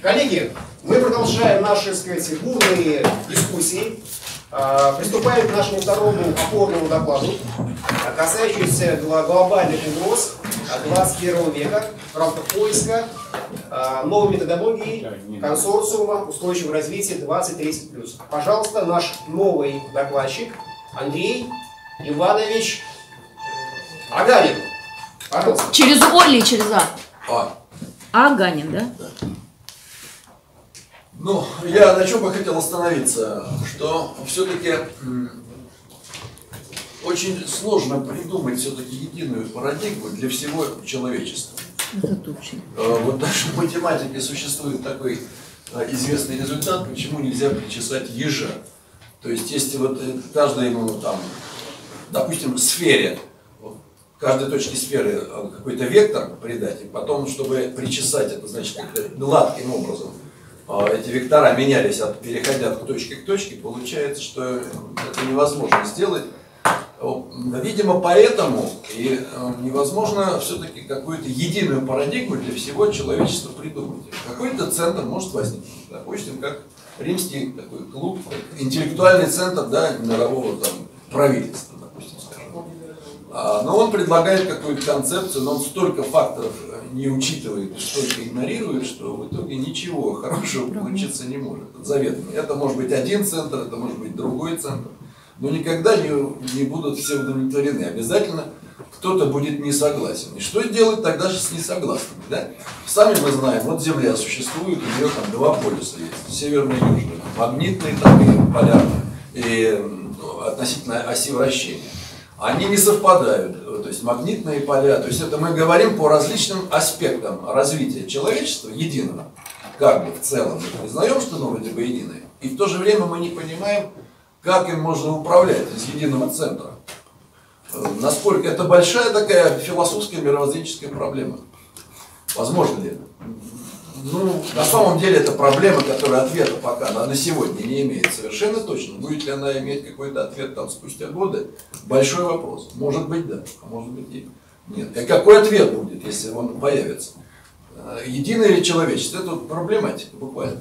Коллеги, мы продолжаем наши, так сказать, бурные дискуссии. Приступаем к нашему второму опорному докладу, касающемуся глобальных угроз 21 века в рамках поиска новой методологии консорциума устойчивого развития 2030+. Пожалуйста, наш новый докладчик Андрей Иванович Аганин. Пожалуйста. Через О или через А? А. Аганин, да? Да. Ну, я на чем бы хотел остановиться, что все-таки очень сложно придумать все-таки единую парадигму для всего человечества. Это точно. Вот даже в математике существует такой известный результат, почему нельзя причесать ежа. То есть, если вот каждой, там, допустим, сфере, каждой точке сферы какой-то вектор придать, и потом, чтобы причесать это, значит, гладким образом, эти вектора менялись, переходя от точки к точке, получается, что это невозможно сделать. Видимо, поэтому и невозможно все-таки какую-то единую парадигму для всего человечества придумать. Какой-то центр может возникнуть, допустим, как римский такой клуб, интеллектуальный центр, да, мирового там правительства, допустим, скажем. Но он предлагает какую-то концепцию, но он столько факторов не учитывает и столько игнорирует, что в итоге ничего хорошего получиться не может. Это заведомо. Это может быть один центр, это может быть другой центр. Но никогда не будут все удовлетворены. Обязательно кто-то будет не согласен. И что делать тогда же с несогласными? Да? Сами мы знаем, вот Земля существует, у нее там два полюса есть. Северный и южный. Магнитные там и полярные. И относительно оси вращения. Они не совпадают. То есть магнитные поля. То есть это мы говорим по различным аспектам развития человечества единого. Как бы в целом мы признаем, что оно вроде бы единое. И в то же время мы не понимаем, как им можно управлять из единого центра? Насколько это большая такая философская мировоззренческая проблема? Возможно ли это? Ну, на самом деле это проблема, которая ответа пока на сегодня не имеет совершенно точно. Будет ли она иметь какой-то ответ там спустя годы? Большой вопрос. Может быть да, а может быть и нет. И какой ответ будет, если он появится? Единое ли человечество? Это проблематика буквально.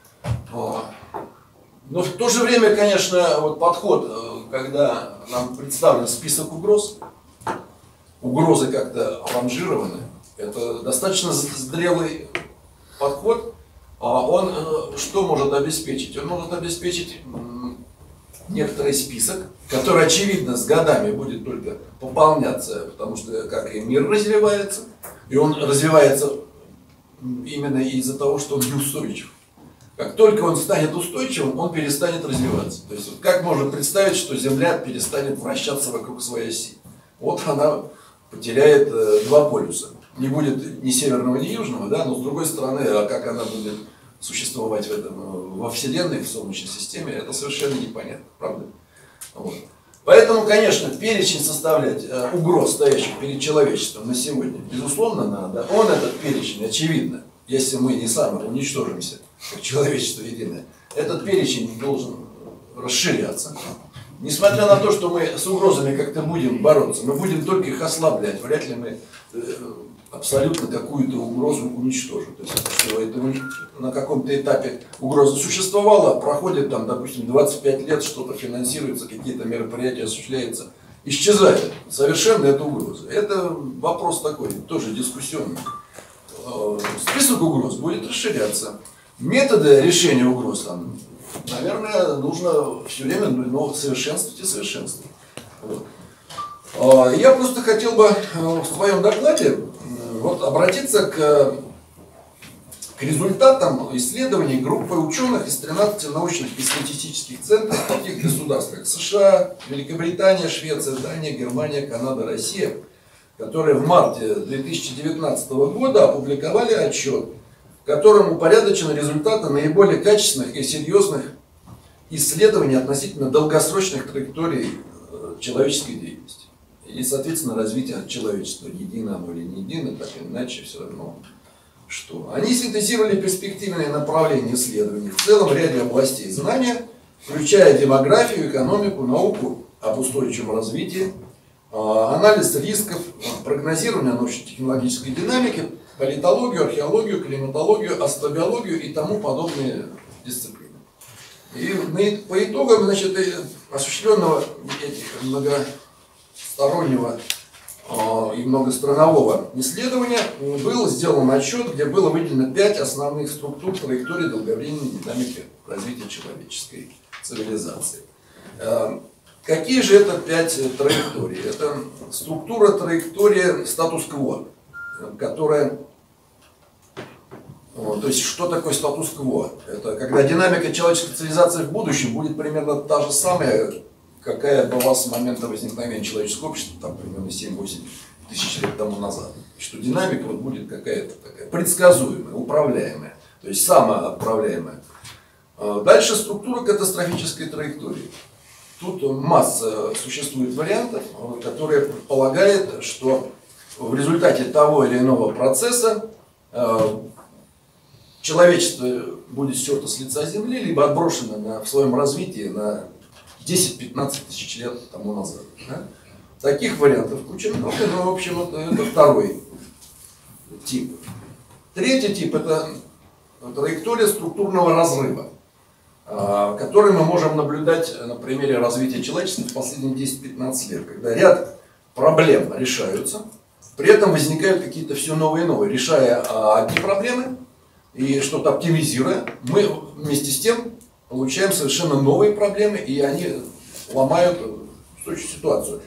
Но в то же время, конечно, вот подход, когда нам представлен список угроз, угрозы как-то ранжированы, это достаточно зрелый подход. Он что может обеспечить? Он может обеспечить некоторый список, который, очевидно, с годами будет только пополняться, потому что как и мир развивается, и он развивается именно из-за того, что он неустойчив. Как только он станет устойчивым, он перестанет развиваться. То есть, вот как можно представить, что Земля перестанет вращаться вокруг своей оси? Вот она потеряет два полюса. Не будет ни северного, ни южного, да, но с другой стороны, а как она будет существовать во Вселенной, в Солнечной системе, это совершенно непонятно, правда? Вот. Поэтому, конечно, перечень составлять угроз, стоящих перед человечеством на сегодня, безусловно, надо. Он, этот перечень, очевидно, если мы не самоуничтожимся, как человечество единое, этот перечень должен расширяться. Несмотря на то, что мы с угрозами как-то будем бороться, мы будем только их ослаблять. Вряд ли мы абсолютно какую-то угрозу уничтожим. То есть, что это на каком-то этапе угроза существовала, проходит там, допустим, 25 лет, что-то финансируется, какие-то мероприятия осуществляются, исчезает совершенно эта угроза. Это вопрос такой, тоже дискуссионный. Список угроз будет расширяться. Методы решения угроз, там, наверное, нужно все время совершенствовать и совершенствовать. Вот. Я просто хотел бы в своем докладе обратиться к результатам исследований группы ученых из 13 научных и статистических центров в таких государствах, как США, Великобритания, Швеция, Дания, Германия, Канада, Россия, которые в марте 2019 года опубликовали отчет, в котором упорядочены результаты наиболее качественных и серьезных исследований относительно долгосрочных траекторий человеческой деятельности. И, соответственно, развития человечества, едино оно или не едино, так или иначе, все равно что. Они синтезировали перспективные направления исследований в целом ряде областей знания, включая демографию, экономику, науку об устойчивом развитии, анализ рисков, прогнозирование научно-технологической динамики, политологию, археологию, климатологию, астробиологию и тому подобные дисциплины. И по итогам, значит, осуществленного многостороннего и многостранового исследования был сделан отчет, где было выделено 5 основных структур траектории долговременной динамики развития человеческой цивилизации. Какие же это 5 траекторий? Это структура траектории статус-кво, которая... То есть, что такое статус-кво? Это когда динамика человеческой цивилизации в будущем будет примерно та же самая, какая была с момента возникновения человеческого общества, там примерно 7-8 тысяч лет тому назад. Что динамика вот будет какая-то такая предсказуемая, управляемая, то есть самоуправляемая. Дальше структура катастрофической траектории. Тут масса существует вариантов, которые предполагают, что в результате того или иного процесса человечество будет стерто с лица Земли, либо отброшено в своем развитии на 10-15 тысяч лет тому назад. Да? Таких вариантов куча много, но в общем это второй тип. Третий тип — это траектория структурного разрыва, который мы можем наблюдать на примере развития человечества в последние 10-15 лет, когда ряд проблем решаются, при этом возникают какие-то все новые и новые. Решая одни проблемы и что-то оптимизируя, мы вместе с тем получаем совершенно новые проблемы, и они ломают устойчивую ситуацию.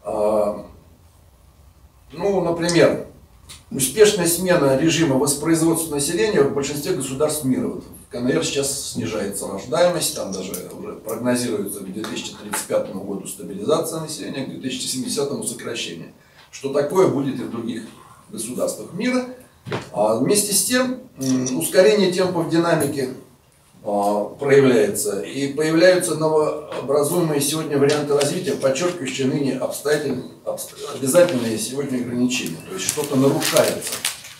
Например, успешная смена режима воспроизводства населения в большинстве государств мира. В КНР сейчас снижается рождаемость, там даже уже прогнозируется к 2035 году стабилизация населения, к 2070 сокращение. Что такое будет и в других государствах мира. Вместе с тем ускорение темпов динамики проявляется, и появляются новообразуемые сегодня варианты развития, подчеркивающие ныне обязательные сегодня ограничения. То есть что-то нарушается,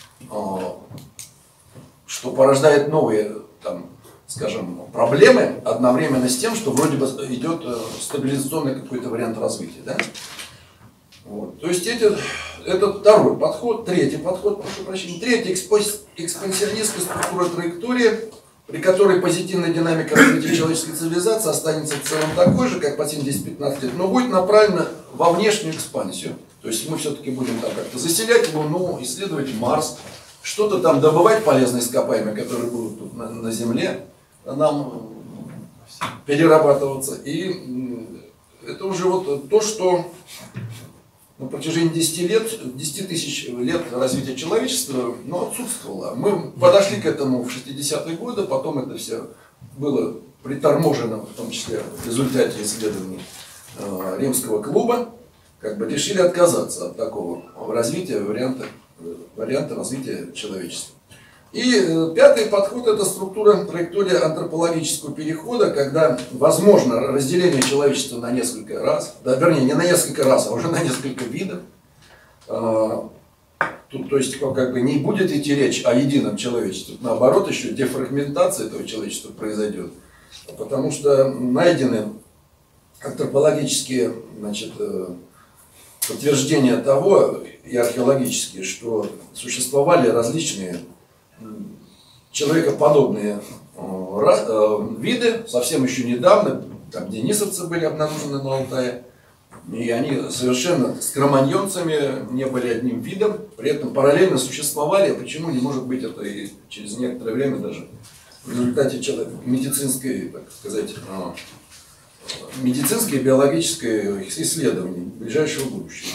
что порождает новые, скажем, проблемы одновременно с тем, что вроде бы идет стабилизационный какой-то вариант развития. Да? Вот. То есть это второй подход. Третий подход, прошу прощения. Третий — экспансионистская структура траектории, при которой позитивная динамика развития человеческой цивилизации останется в целом такой же, как по 10-15 лет, но будет направлена во внешнюю экспансию. То есть мы все-таки будем там как-то заселять Луну, исследовать Марс, что-то там добывать полезные ископаемые, которые будут тут на Земле, нам перерабатываться. И это уже вот то, что на протяжении 10 тысяч лет развития человечества отсутствовало. Мы подошли к этому в 60-е годы, потом это все было приторможено, в том числе в результате исследований Римского клуба, решили отказаться от такого развития, варианта развития человечества. И пятый подход — это структура траектория антропологического перехода, когда возможно разделение человечества на несколько раз, вернее, не на несколько раз, а уже на несколько видов. Тут, то есть, не будет идти речь о едином человечестве, наоборот, еще дефрагментация этого человечества произойдет, потому что найдены антропологические, подтверждения того, и археологические, что существовали различные человекоподобные виды, совсем еще недавно, там денисовцы были обнаружены на Алтае, и они совершенно с кроманьонцами не были одним видом, при этом параллельно существовали. Почему не может быть это и через некоторое время даже в результате медицинской, так сказать, медицинской и биологической исследований ближайшего будущего.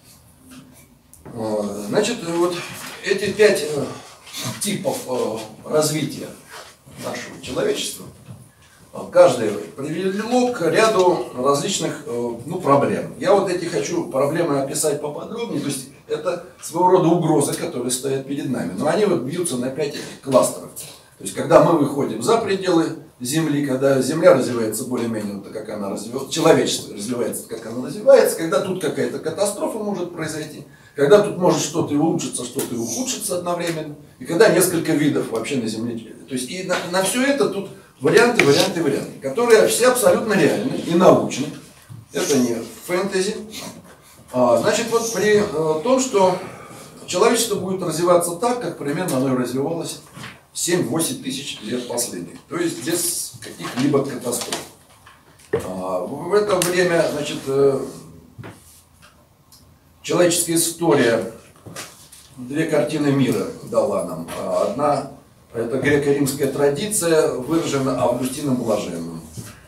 Значит, вот эти 5 типов развития нашего человечества, каждый привело к ряду различных проблем. Я вот эти хочу проблемы описать поподробнее, то есть это своего рода угрозы, которые стоят перед нами, но они бьются на 5 кластеров. То есть когда мы выходим за пределы Земли, когда Земля развивается более-менее, как она развивается, человечество развивается, как оно развивается, когда тут какая-то катастрофа может произойти, когда тут может что-то и улучшиться, что-то и ухудшиться одновременно, и когда несколько видов вообще на Земле. То есть и на все это тут варианты, которые все абсолютно реальны и научны. Это не фэнтези. Значит, вот при том, что человечество будет развиваться так, как примерно оно и развивалось 7-8 тысяч лет последних. То есть без каких-либо катастроф. В это время, значит, человеческая история две картины мира дала нам. Одна – это греко-римская традиция, выражена Августином Блаженным.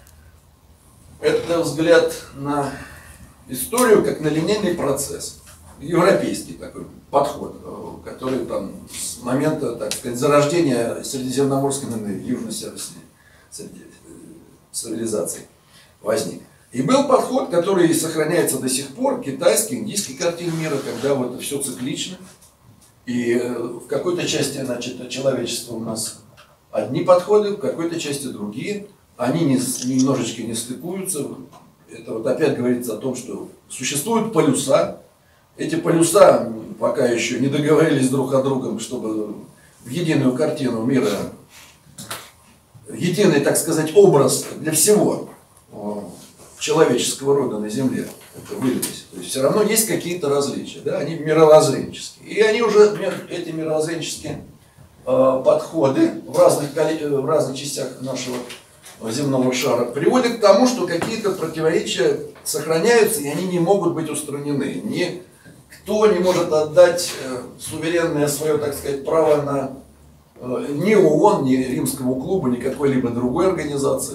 Это взгляд на историю как на линейный процесс. Европейский такой подход, который там с момента, так сказать, зарождения средиземноморской, южно-северной цивилизации возник. И был подход, который сохраняется до сих пор, китайский, индийский картин мира, когда вот все циклично. И в какой-то части, значит, человечества у нас одни подходы, в какой-то части другие. Они немножечко не стыкуются. Это вот опять говорится о том, что существуют полюса. Эти полюса пока еще не договорились друг о другом, чтобы в единую картину мира, единый, так сказать, образ для всего человеческого рода на Земле это вылилось. То есть все равно есть какие-то различия, да? Они мировоззренческие. И они уже, эти мировоззренческие подходы в разных частях нашего земного шара приводят к тому, что какие-то противоречия сохраняются, и они не могут быть устранены. Никто не может отдать суверенное свое, так сказать, право на ни ООН, ни Римскому клубу, ни какой-либо другой организации.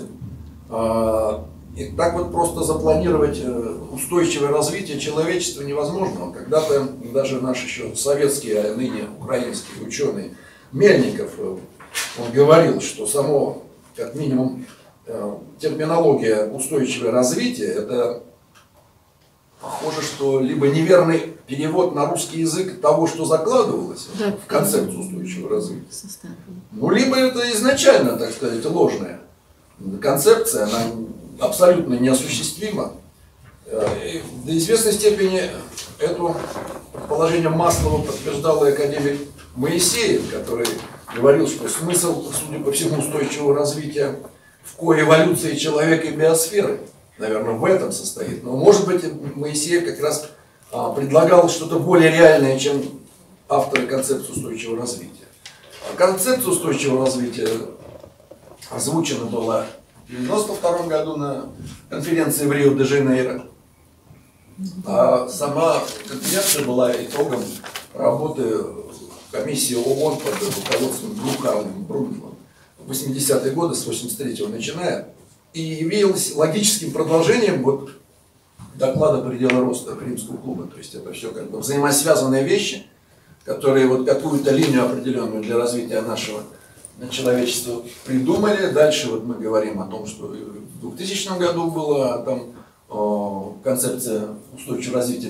И так вот просто запланировать устойчивое развитие человечества невозможно. Когда-то даже наш еще советский, а ныне украинский ученый Мельников, он говорил, что само, как минимум, терминология устойчивое развитие, это похоже, что либо неверный перевод на русский язык того, что закладывалось в концепцию устойчивого развития, ну, либо это изначально, так сказать, ложная концепция, она абсолютно неосуществима. И до известной степени это положение Маслова подтверждал и академик Моисеев, который говорил, что смысл, судя по всему, устойчивого развития в коэволюции человека и биосферы, наверное, в этом состоит. Но, может быть, Моисеев как раз предлагал что-то более реальное, чем авторы концепции устойчивого развития. Концепция устойчивого развития озвучена была в 1992 году на конференции в Рио-де-Жанейро. А сама конференция была итогом работы комиссии ООН под руководством Брунхвальда в 80-е годы, с 83-го начиная, и явилась логическим продолжением вот доклада «Пределы роста» Римского клуба. То есть это все как бы взаимосвязанные вещи, которые вот какую-то линию определенную для развития нашего человечества придумали. Дальше вот мы говорим о том, что в 2000 году была там концепция устойчивого развития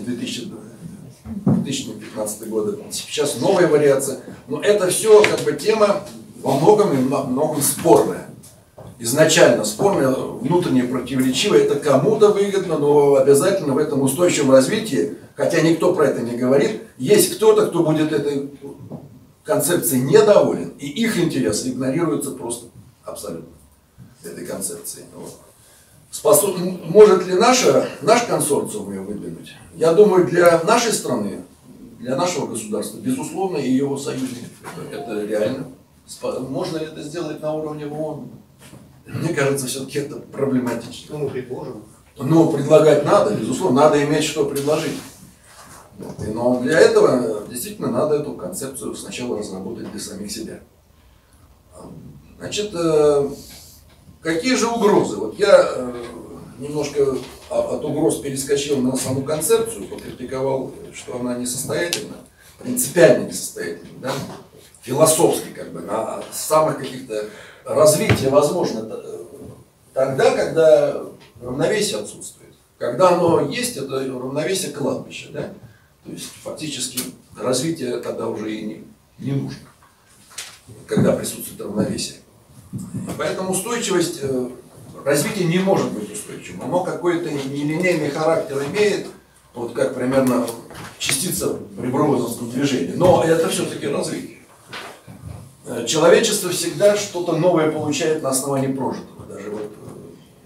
2015 года. Сейчас новая вариация. Но это все как бы тема во многом спорная. Изначально спорная, внутренне противоречивая. Это кому-то выгодно, но обязательно в этом устойчивом развитии, хотя никто про это не говорит, есть кто-то, кто будет этой концепции недоволен, и их интересы игнорируются просто абсолютно этой концепции. Вот. Может ли наш консорциум ее выдвинуть? Я думаю, для нашей страны, для нашего государства, безусловно, и его союзников это реально. Можно ли это сделать на уровне ООН? Мне кажется, все-таки это проблематично. Ну, мы предложим. Но предлагать надо, безусловно, надо иметь что предложить. Но для этого действительно надо эту концепцию сначала разработать для самих себя. Значит, какие же угрозы? Вот я немножко от угроз перескочил на саму концепцию, покритиковал, что она несостоятельна, принципиально несостоятельна, да? Философски, как бы, на самых каких-то развития возможно тогда, когда равновесие отсутствует. Когда оно есть, это равновесие кладбища, да? То есть фактически развитие тогда уже и не нужно, когда присутствует равновесие. Поэтому устойчивость, развитие не может быть устойчивым. Оно какой-то нелинейный характер имеет, вот как примерно частица при броузерском движении. Но это все-таки развитие. Человечество всегда что-то новое получает на основании прожитого. Даже вот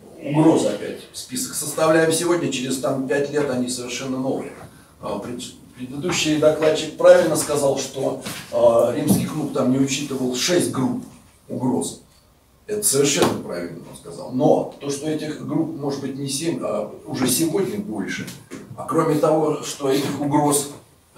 угрозы опять список составляем сегодня, через 5 лет они совершенно новые предыдущий докладчик правильно сказал, что римский клуб там не учитывал 6 групп угроз. Это совершенно правильно он сказал. Но то, что этих групп может быть не 7, а уже сегодня больше. А кроме того, что этих угроз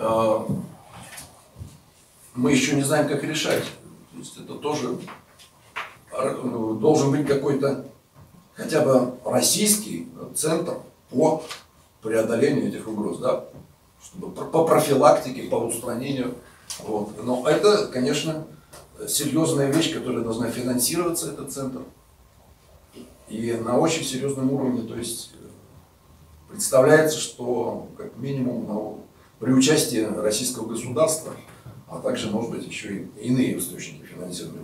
мы еще не знаем, как решать. То есть это тоже должен быть какой-то хотя бы российский центр по преодолению этих угроз, да? Чтобы по профилактике, по устранению. Вот. Но это, конечно, серьезная вещь, которая должна финансироваться, этот центр. И на очень серьезном уровне. То есть представляется, что как минимум при участии российского государства, а также, может быть, еще и иные источники финансирования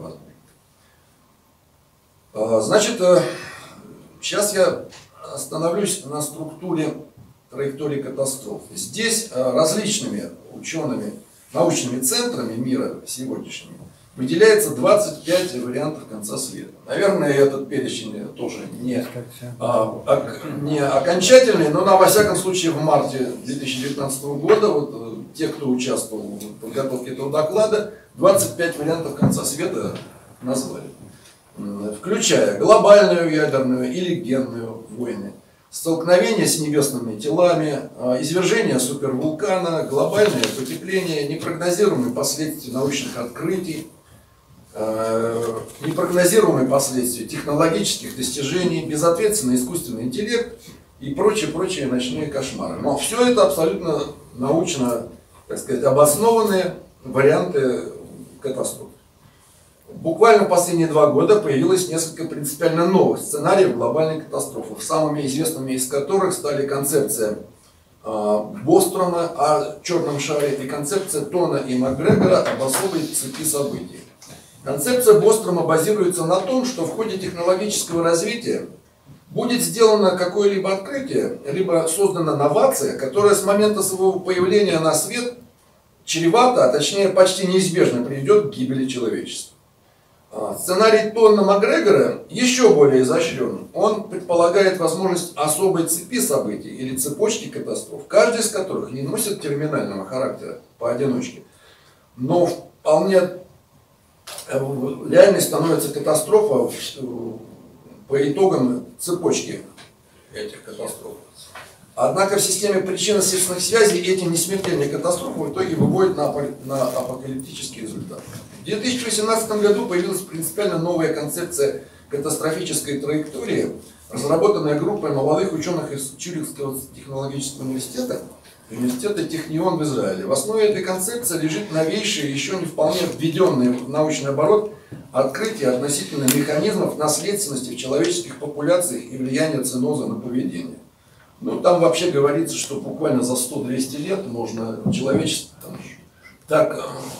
возможны. Значит, сейчас я остановлюсь на структуре траектории катастроф. Здесь различными учеными, научными центрами мира сегодняшнего выделяется 25 вариантов конца света. Наверное, этот перечень тоже не окончательный, но во всяком случае в марте 2019 года вот, те, кто участвовал в подготовке этого доклада, 25 вариантов конца света назвали. Включая глобальную ядерную или генную войны, столкновение с небесными телами, извержение супервулкана, глобальное потепление, непрогнозируемые последствия научных открытий, непрогнозируемые последствия технологических достижений, безответственный искусственный интеллект и прочие ночные кошмары. Но все это абсолютно научно, так сказать, обоснованные варианты катастроф. Буквально в последние 2 года появилось несколько принципиально новых сценариев глобальной катастрофы, самыми известными из которых стали концепция Бострома о черном шаре и концепция Тона и Макгрегора об особой цепи событий. Концепция Бострома базируется на том, что в ходе технологического развития будет сделано какое-либо открытие, либо создана новация, которая с момента своего появления на свет чревато, а точнее почти неизбежно приведет к гибели человечества. Сценарий Тона Макгрегора еще более изощрен. Он предполагает возможность особой цепи событий или цепочки катастроф, каждая из которых не носит терминального характера поодиночке, но вполне реальной становится катастрофа по итогам цепочки этих катастроф. Однако в системе причинно-следственных связей эти несмертельные катастрофы в итоге выводят на апокалиптический результат. В 2018 году появилась принципиально новая концепция катастрофической траектории, разработанная группой молодых ученых из Цюрихского технологического университета и университета Технион в Израиле. В основе этой концепции лежит новейшее, еще не вполне введенное в научный оборот открытие относительно механизмов наследственности в человеческих популяциях и влияния ценоза на поведение. Ну, там вообще говорится, что буквально за 100-200 лет можно человечество так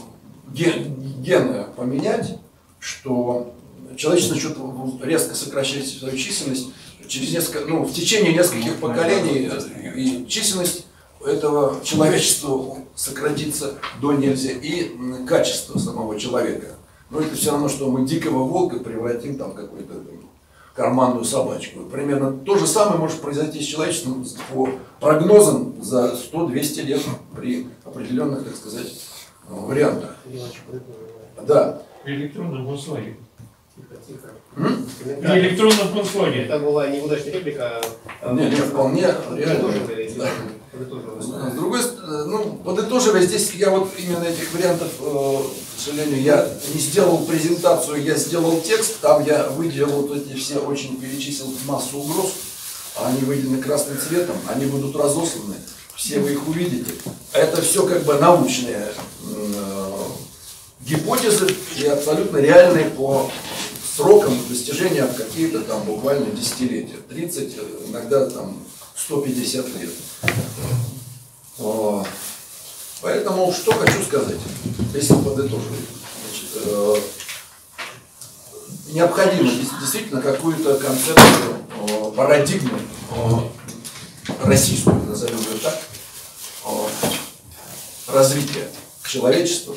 гены поменять, что человечество начнет резко сокращать свою численность через в течение нескольких поколений, и численность этого человечества сократится до нельзя, и качество самого человека. Но это все равно, что мы дикого волка превратим там в какую-то карманную собачку. Примерно то же самое может произойти с человечеством по прогнозам за 100-200 лет при определенных, так сказать, вариантах. Да. В электронном консоли. Тихо. В электронном консоли. Это была неудачная реплика. Нет, вполне реально. С другой стороны, подытоживая, здесь я вот именно этих вариантов, к сожалению, я не сделал презентацию, я сделал текст, там я выделил вот эти все, очень перечислил массу угроз, они выделены красным цветом, они будут разосланы, все вы их увидите. Это все как бы научные гипотезы и абсолютно реальные по срокам достижения в какие-то там буквально десятилетия, 30, иногда там 150 лет. Поэтому что хочу сказать, если подытоживать. Необходимо действительно какую-то концепцию, парадигму российскую, назовем ее так, развития человечества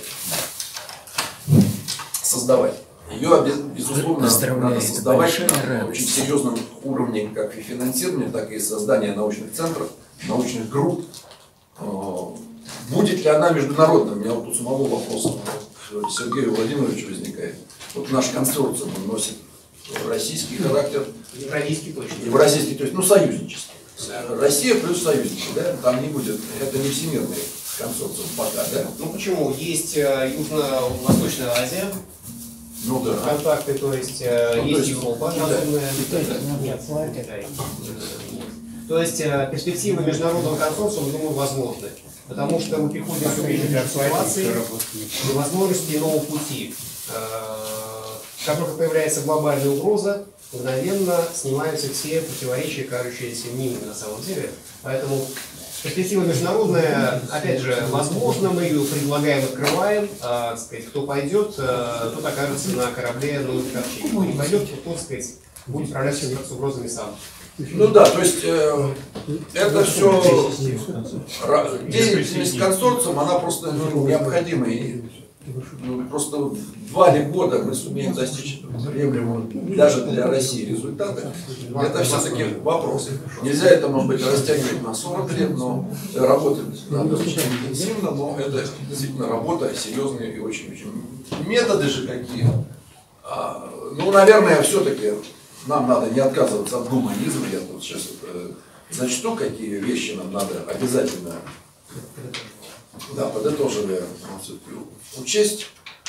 создавать. Ее, безусловно, надо создавать на очень серьезном уровне как и финансирования, так и создания научных центров, научных групп, Будет ли она международной? У меня вот у самого вопроса Сергею Владимировичу возникает. Вот наш консорциум носит российский характер. Евразийский точно. Евразийский, то есть, ну, союзнический. Россия плюс союзники, да? Там не будет, это не всемирный консорциум пока, да? Ну почему? Есть Южно-Восточная Азия, Ну да. контакты, то есть Ну, есть то есть Европа Китай. разумная. Нет, Китай. То есть перспективы международного консорциума, думаю, возможны. Потому что мы приходим все время к ситуации и возможности нового пути. Как только появляется глобальная угроза, мгновенно снимаются все противоречия, кажущиеся мнимыми на самом деле. Поэтому перспектива международная, опять же, возможно, мы ее предлагаем, открываем. Так сказать, кто пойдет, тот окажется на корабле новых ковчег. Кто не пойдет, тот, так сказать, будет справляться с угрозами сам. Ну да, то есть это все деятельность консорциума, она просто необходима. И, просто 2 года мы сумеем достичь приемлемого даже для России результата. Это все-таки вопрос. Нельзя это, может быть, растягивать на 40 лет, но работать надо очень интенсивно, но это действительно работа серьезная и очень-очень. Методы же какие? Ну, наверное, все-таки нам надо не отказываться от гуманизма. Я тут сейчас зачту, какие вещи нам надо обязательно, да, подытоживая, все-таки учесть,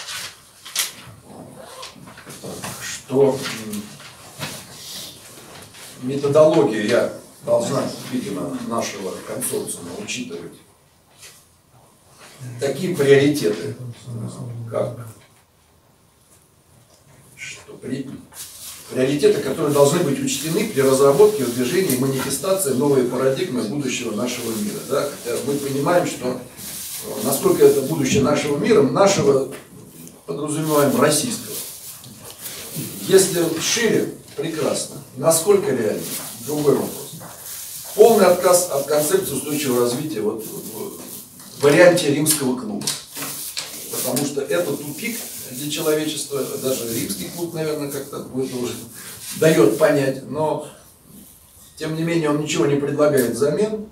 что методология должна, видимо, нашего консорциума учитывать такие приоритеты, как приоритеты, которые должны быть учтены при разработке, движении и манифестации новой парадигмы будущего нашего мира. Да? Хотя мы понимаем, что насколько это будущее нашего мира, нашего подразумеваем российского. Если шире, прекрасно. Насколько реально? Другой вопрос. Полный отказ от концепции устойчивого развития вот, в варианте римского клуба. Потому что это тупик для человечества. Даже римский клуб, наверное, как-то это уже дает понять. Но, тем не менее, он ничего не предлагает взамен.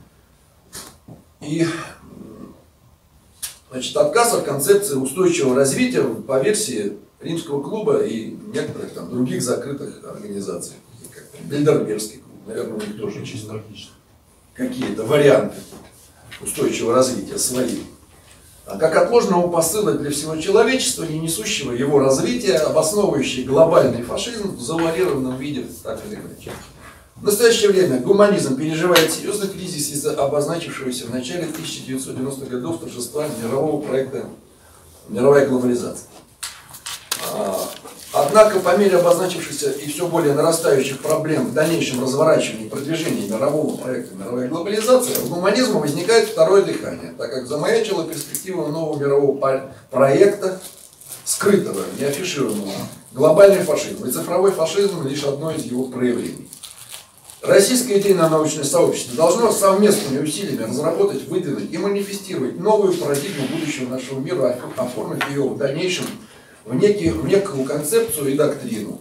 И, значит, отказ от концепции устойчивого развития по версии римского клуба и некоторых там других закрытых организаций. Как Бильдербергский клуб, наверное, у них тоже чисто какие-то варианты устойчивого развития свои. А как отложенного посыла для всего человечества, не несущего его развития, обосновывающий глобальный фашизм в завуалированном виде, так или иначе. В настоящее время гуманизм переживает серьезный кризис из-за обозначившегося в начале 1990-х годов торжества мирового проекта «Мировая глобализация». Однако, по мере обозначившихся и все более нарастающих проблем в дальнейшем разворачивании и продвижении мирового проекта «Мировая глобализация», у гуманизма возникает второе дыхание, так как замаячила перспектива нового мирового проекта, скрытого, не афишированного, глобальный фашизм. И цифровой фашизм лишь одно из его проявлений. Российское идейно-научное сообщество должно совместными усилиями разработать, выдвинуть и манифестировать новую парадигму будущего нашего мира, оформив ее в дальнейшем в некую концепцию и доктрину.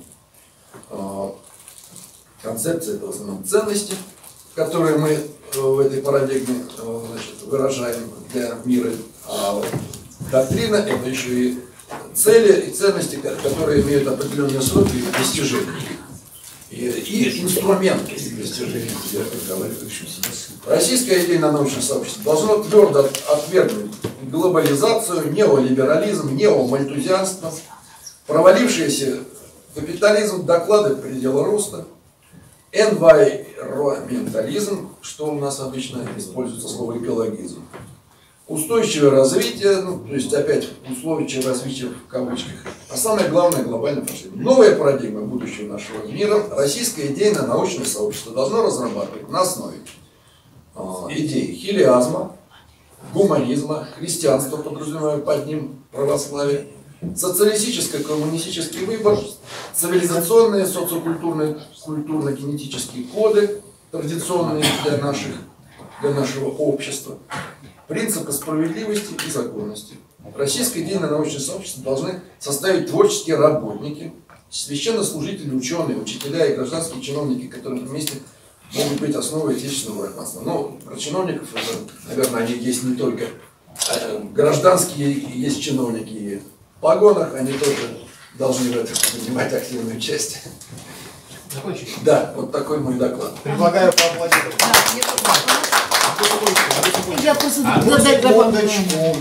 Концепция — это в основном ценности, которые мы в этой парадигме, значит, выражаем для мира. А доктрина — это еще и цели и ценности, которые имеют определенные сроки достижения. И инструменты достижения. Российское идейно-научное сообщество должно твердо отвергнуть глобализацию, неолиберализм, неомальтузианство, провалившийся капитализм, доклады предела роста, энвайроментализм, что у нас обычно используется слово экологизм, устойчивое развитие, ну, то есть опять устойчивое развитие в кавычках, а самое главное — глобальный фашизм. Новая парадигма будущего нашего мира российское идейно-научное сообщество должно разрабатывать на основе идей хилиазма, гуманизма, христианства, подразумевая под ним православие, социалистическо-коммунистический выбор, цивилизационные, социокультурные, культурно-генетические коды, традиционные для нашего общества, принципы справедливости и законности. Российское идейно-научное сообщество должны составить творческие работники, священнослужители, ученые, учителя и гражданские чиновники, которые вместе могут быть основой отечественного гражданства. Но про чиновников, это, наверное, они есть не только гражданские, есть чиновники и в погонах, они тоже должны в этом принимать активную часть. Закончили? Да, вот такой мой доклад. Предлагаю поаплодировать. Я просто Одну секундочку.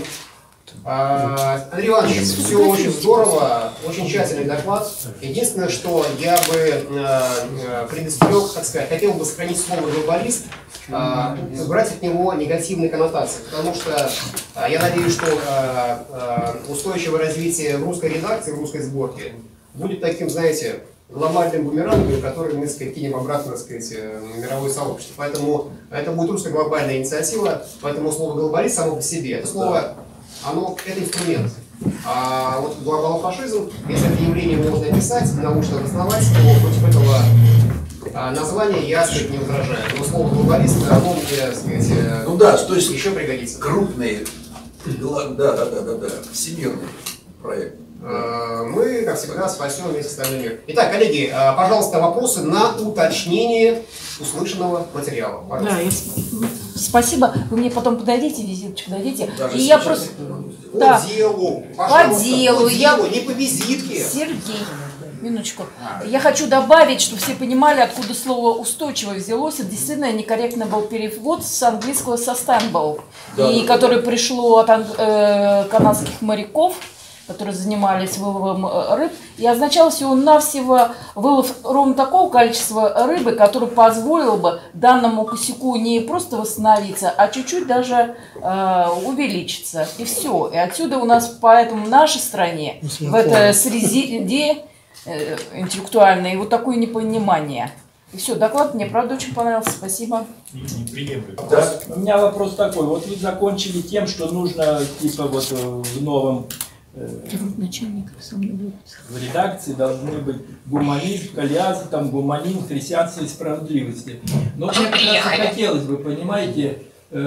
Андрей Иванович, все очень здорово, очень тщательный доклад. Единственное, что я бы предостерег, так сказать, хотел бы сохранить слово глобалист, брать от него негативные коннотации, потому что я надеюсь, что устойчивое развитие русской редакции, русской сборки будет таким, знаете, глобальным бумерангом, который мы, так сказать, кинем обратно, так сказать, в мировое сообщество. Поэтому это будет русская глобальная инициатива, поэтому слово глобалист само по себе, это слово, это инструмент. А вот глобалофашизм, если это явление можно описать, научно обосновать, то против этого названия я, так сказать, не возражаю. Но слово глобалист, оно мне, так сказать, ну да, то есть еще пригодится. крупный, да, всемирный проект. Мы, как всегда, спасем весь остальной мир. Итак, коллеги, пожалуйста, вопросы на уточнение услышанного материала. Да, спасибо. Вы мне потом подойдите, визиточку дадите. Даже И я сейчас просто... это могу сделать. Да. По делу. По делу. Не по визитке. Сергей, минуточку. Я хочу добавить, чтобы все понимали, откуда слово «устойчивое» взялось. Это действительно некорректно был перевод с английского «sustainable», который пришло от канадских моряков, которые занимались выловом рыб, и означало всего-навсего вылов ровно такого количества рыбы, которое позволило бы данному косяку не просто восстановиться, а чуть-чуть даже увеличиться. И все. И отсюда у нас поэтому в нашей стране, в этой среде интеллектуальной, вот такое непонимание. И все, доклад мне, правда, очень понравился. Спасибо. Да. У меня вопрос такой. Вот вы закончили тем, что нужно, типа, вот в новом Начальник со мной будет. в редакции должны быть гуманизм, коллиазм, там гуманизм, христианство и справедливость. Но мне как раз и хотелось бы, понимаете,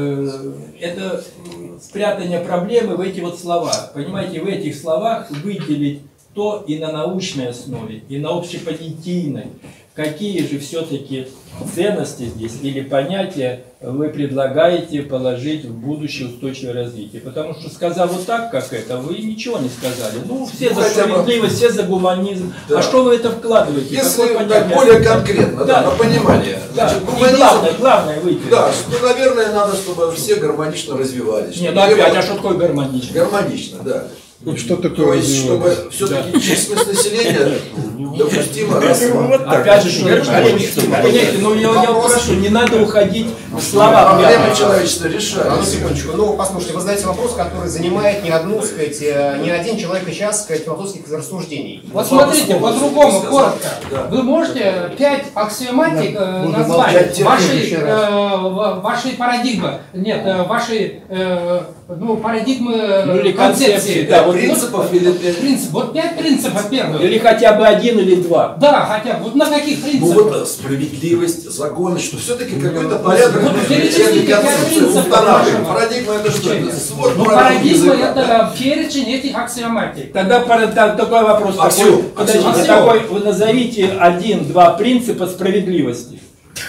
это спрятание проблемы в эти вот слова. Понимаете, в этих словах выделить то и на научной основе, и на общепонятийной. Какие же все-таки ценности здесь или понятия вы предлагаете положить в будущее устойчивое развитие? Потому что, сказав вот так, как это, вы ничего не сказали. Ну, все за справедливость, все за гуманизм. Да. А что вы это вкладываете? Если так более конкретно, да, на понимание. Да. Значит, гуманизм, главное выделить. Да, что, наверное, надо, чтобы все гармонично развивались. Нет, ну опять, а что такое гармонично? Гармонично, да. Вот что такое? То есть, чтобы все-таки численность населения допустимо росла. Опять же, понимаете, ну я прошу, не надо уходить в слова. Проблемы человечества решают. Одну секундочку. Ну, послушайте, вы задаете вопрос, который занимает не одну, сказать, не один человек и час, сказать, философских рассуждений. Вот смотрите, по-другому, коротко. Вы можете 5 аксиоматик назвать вашей парадигмы, нет, вашей парадигмы концепции. Да, вот принципов или принцип. Вот 5 принципов первых. или хотя бы 1 или 2. Да, хотя бы. Вот на каких ну, принципах? вот справедливость, законность, что все-таки какой-то порядок перечислите 5 принципов. устанавливаем. Парадигма это что? Это свод Ну, правил парадигма языка, это перечень этих аксиоматик. Тогда такой вопрос. Подождите, аксиом. такой, вы назовите 1-2 принципа справедливости.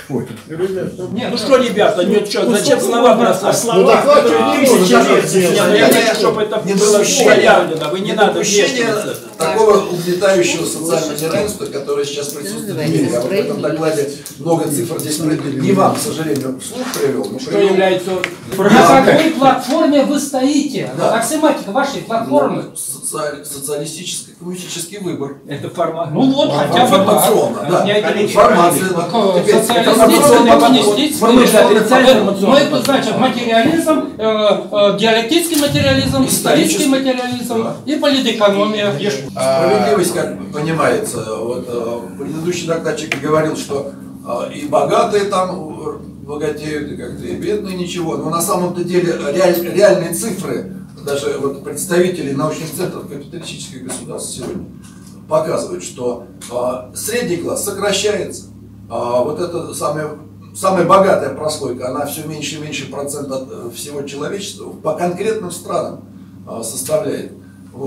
Нет, Ну что, ребята, нет, что, зачем слова бросать? Ну доклад не Тысячи можно лет. сделать. Я хочу, чтобы это было заявлено. Вы не надо вмешиваться. такого угнетающего социального неравенства, которое сейчас присутствует в мире. Я вот в этом докладе много цифр здесь не вам, к сожалению, вслух привел. Что является на какой платформе вы стоите? Да. Аксиоматика вашей платформы. Социалистический, коммунистический выбор. Это формат. Ну вот, хотя бы информационно, да. Информация. Ну это значит материализм, диалектический материализм, исторический материализм и политэкономия. Справедливость, как понимается, вот предыдущий докладчик говорил, что и богатые там богатеют, и как-то и бедные ничего. Но на самом-то деле реальные цифры, даже вот представители научных центров капиталистических государств сегодня показывают, что средний класс сокращается. Вот это самая богатая прослойка, она все меньше и меньше процент от всего человечества по конкретным странам составляет. Вот.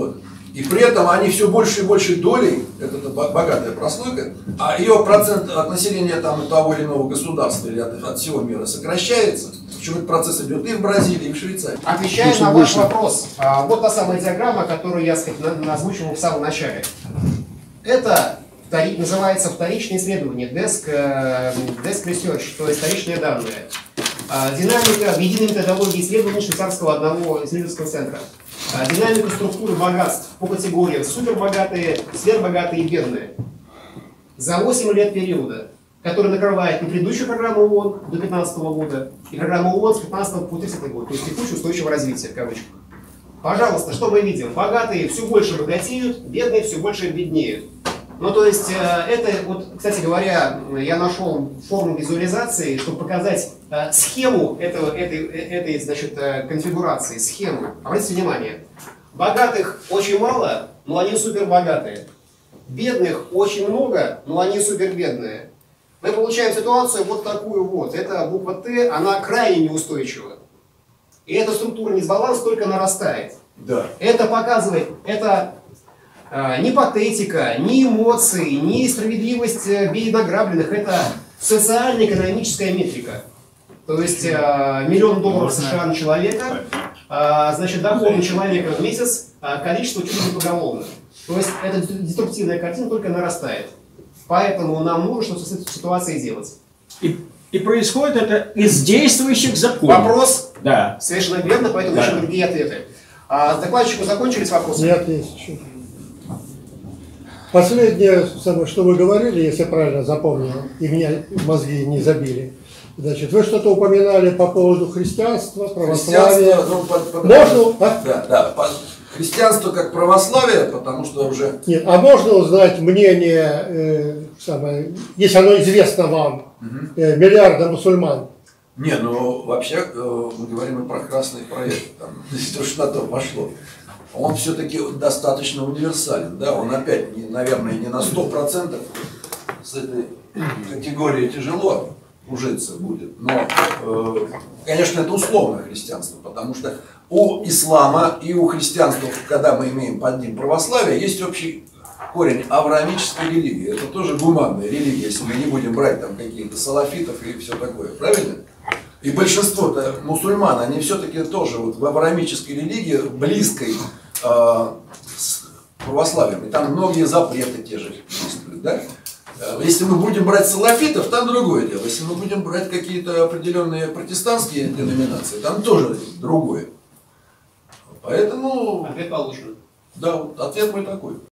И при этом они все больше и больше долей, это богатая прослойка, а ее процент от населения там, того или иного государства или от всего мира сокращается. Причем этот процесс идет и в Бразилии, и в Швейцарии. Отвечая на ваш вопрос, вот та самая диаграмма, которую я, сказать, озвучивал в самом начале. Это называется вторичное исследование, desk research, то есть вторичные данные. Динамика в единой методологии исследований швейцарского одного исследовательского центра. Динамика структуры богатств по категориям супербогатые, сверхбогатые и бедные. За 8 лет периода, который накрывает и предыдущую программу ООН до 2015 года, и программу ООН с 2015 по 2030 год, то есть текущее устойчивое развитие, в кавычках. Пожалуйста, что мы видим? Богатые все больше богатеют, бедные все больше беднеют. Ну, то есть, это, вот, кстати говоря, я нашел форму визуализации, чтобы показать схему этой значит, конфигурации, схему. Обратите внимание, богатых очень мало, но они супербогатые. Бедных очень много, но они супербедные. Мы получаем ситуацию вот такую вот. Это буква Т, она крайне неустойчива. И эта структурный дисбаланс только нарастает. Да. Это показывает, это ни патетика, ни эмоции, ни справедливость беднограбленных, это социально-экономическая метрика. То есть $1 миллион США на человека, значит, доход на человека в месяц, количество чуть ли не поголовно. То есть эта деструктивная картина только нарастает. Поэтому нам нужно что-то с этой ситуацией делать. И происходит это из действующих законов. Вопрос? Да. Совершенно верно, поэтому еще другие ответы. Докладчику закончились вопросы? Нет, есть еще. Последнее, что вы говорили, если я правильно запомнил, и меня мозги не забили, значит, вы что-то упоминали по поводу христианства, православия. Можно? Да. Христианство как православие, потому что уже... Нет, а можно узнать мнение, если оно известно вам, миллиарда мусульман? Не, ну вообще мы говорим и про красный проект, там, если уж на то пошло. Он все-таки достаточно универсален, да, он опять, наверное, не на 100% с этой категорией тяжело ужиться будет, но, конечно, это условное христианство, потому что у ислама и у христианства, когда мы имеем под ним православие, есть общий корень авраамической религии, это тоже гуманная религия, если мы не будем брать там каких-то салафитов и все такое, правильно? И большинство мусульман, они все-таки тоже вот в авраамической религии, близкой с православием. И там многие запреты те же действуют. Да? Если мы будем брать салафитов, там другое дело. Если мы будем брать какие-то определенные протестантские деноминации, там тоже другое. Поэтому... Ответ получен. Да, вот ответ мой такой.